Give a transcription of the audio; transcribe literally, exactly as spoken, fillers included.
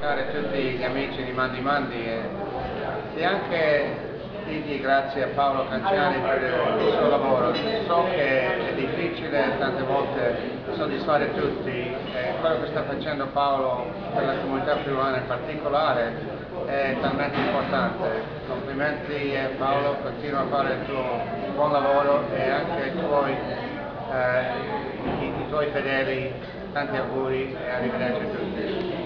ringraziare tutti gli amici di Mandi Mandi e, e anche dirgli grazie a Paolo Canciani per il suo lavoro. So che è difficile tante volte soddisfare tutti e quello che sta facendo Paolo per la comunità friulana in particolare è talmente importante. Complimenti Paolo, continua a fare il tuo buon lavoro e anche i tuoi, eh, i, i tuoi fedeli, tanti auguri e arrivederci a tutti.